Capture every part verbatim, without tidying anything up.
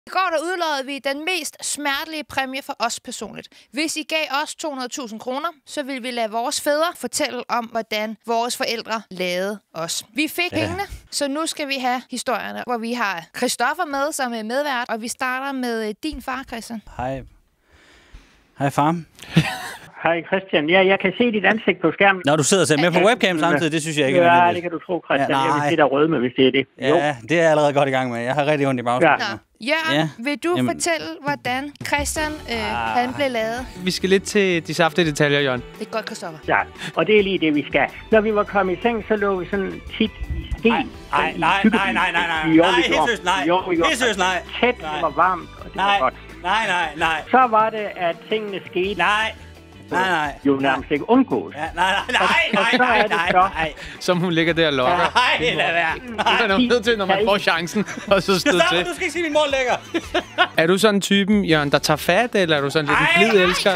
I går der udlodede vi den mest smertelige præmie for os personligt. Hvis I gav os to hundrede tusind kroner, så ville vi lade vores fædre fortælle om, hvordan vores forældre lavede os. Vi fik ja. pengene, så nu skal vi have historierne, hvor vi har Christoffer med, som er medvært, og vi starter med din far, Christian. Hej. Hej, far. Hej Christian. Ja, jeg kan se dit ansigt på skærmen. Når du sidder og ser med på webcam samtidig, det synes jeg ikke er nødvendigt. Ja, det kan du tro, Christian. Ja, jeg vil se dig røde med, hvis det er det. Ja, jo. Det er jeg allerede godt i gang med. Jeg har rigtig ondt i bagsiden. Ja. Jørgen, ja. vil du Jamen. fortælle, hvordan Christian øh, ah. han blev lavet? Vi skal lidt til de saftige detaljer, Jørgen. Det er godt, Christoffer. Ja, og det er lige det, vi skal. Når vi var kommet i seng, så lå vi sådan tit i ske. Nej, nej, nej, nej, nej, nej, nej. Nej, helt søs, nej. Helt søs, nej. Tæt, det var varmt, og det nej. var godt. Nej, nej, nej. Så var det, at tingene skete. Nej. Nej, nej. Jo nærmest ikke undgået. Ja, nej, nej, nej, nej, nej, nej, nej. Som hun ligger der og lokker. Nej, lad være. Det er nødt til, når man får chancen, og så stød til. Du skal ikke sige, min mor ligger. Er du sådan en typen, Jørgen, der tager fat, eller er du sådan lidt en flid elsker?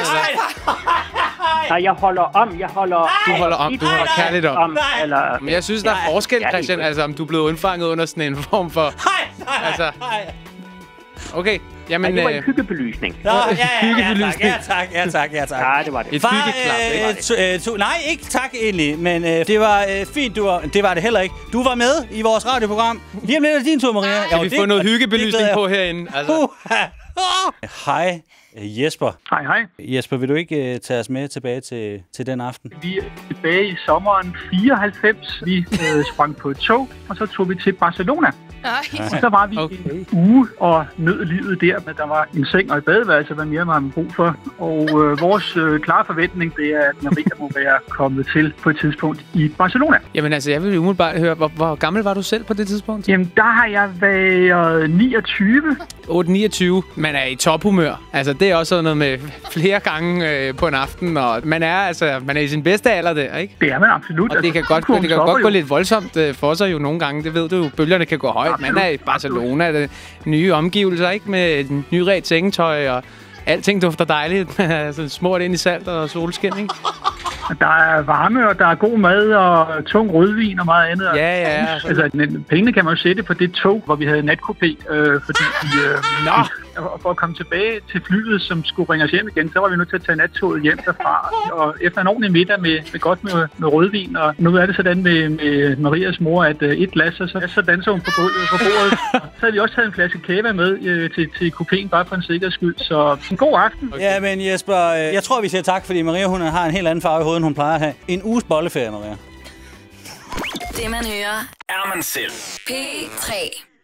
Nej, jeg holder om, jeg holder... Du holder om, du holder kærligt om. om eller, Men jeg synes, der er forskel, Christian, altså om du er blevet undfanget under sådan en form for... Nej, nej, altså, nej. Okay, jamen... Nej, det var en hyggebelysning. Nå, ja, ja, ja, tak, ja, tak, ja, tak, ja, tak. Ja, det var det. Et hyggeklap, det var det. Nej, ikke tak egentlig, men øh, det var øh, fint, du var... Det var det heller ikke. Du var med i vores radioprogram. Lige om lidt er din tur, Maria. Kan vi få noget hyggebelysning på herinde? Altså. Hej, Jesper. Hej, hej. Jesper, vil du ikke uh, tage os med tilbage til, til den aften? Vi er tilbage i sommeren fireoghalvfems. Vi øh, sprang på et tog, og så tog vi til Barcelona. Nej. Og så var vi okay. en uge og nød livet der, men der var en seng og et badeværelse, hvad mere man har brug for. Og øh, vores øh, klare forventning, det er, at Maria må være kommet til på et tidspunkt i Barcelona. Jamen altså, jeg vil umiddelbart høre, hvor, hvor gammel var du selv på det tidspunkt? Jamen, der har jeg været niogtyve. otte niogtyve. Man er i tophumør. Altså, det er også sådan noget med flere gange øh, på en aften, og man er altså, man er i sin bedste alder der, ikke? Det er man absolut. Og det kan altså, godt, det kan godt gå lidt voldsomt øh, for sig jo nogle gange, det ved du jo. Bølgerne kan gå højt. Man er i Barcelona, det nye omgivelser, ikke? Med nyret sengetøj, og alting dufter dejligt. Altså, smurt ind i salt og solskin, ikke? Der er varme, og der er god mad, og tung rødvin og meget andet. Ja, ja. Altså, altså pengene kan man jo sætte på det tog, hvor vi havde natkopé, øh, fordi vi, øh, Nå! Og for at komme tilbage til flyet, som skulle ringe os hjem igen, så var vi nødt til at tage nattoget hjem derfra. Og efter en ordentlig middag med, med godt med, med rødvin, og nu er det sådan med, med Marias mor, at uh, et glas, og så, så danser hun på gulvet på bordet. Så havde vi også taget en flaske kava med uh, til, til kupéen, bare for en sikkerheds skyld. Så en god aften. Okay. Ja, men Jesper, øh, jeg tror, vi siger tak, fordi Maria hun har en helt anden farve i hovedet, end hun plejer at have. En uges bolleferie, Maria. Det man hører, er man selv. P tre.